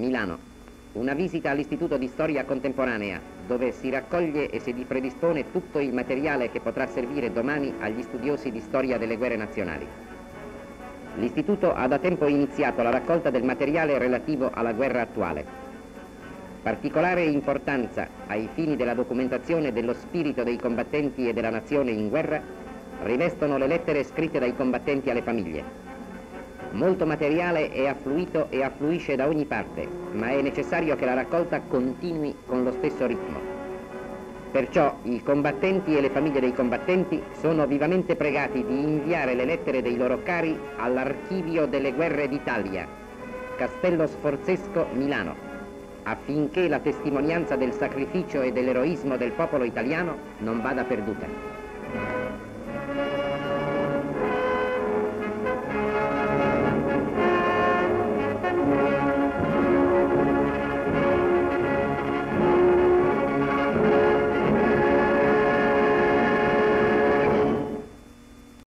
Milano. Una visita all'Istituto di Storia Contemporanea, dove si raccoglie e si predispone tutto il materiale che potrà servire domani agli studiosi di storia delle guerre nazionali. L'Istituto ha da tempo iniziato la raccolta del materiale relativo alla guerra attuale. Particolare importanza ai fini della documentazione dello spirito dei combattenti e della nazione in guerra rivestono le lettere scritte dai combattenti alle famiglie. Molto materiale è affluito e affluisce da ogni parte, ma è necessario che la raccolta continui con lo stesso ritmo. Perciò i combattenti e le famiglie dei combattenti sono vivamente pregati di inviare le lettere dei loro cari all'Archivio delle Guerre d'Italia, Castello Sforzesco, Milano, affinché la testimonianza del sacrificio e dell'eroismo del popolo italiano non vada perduta.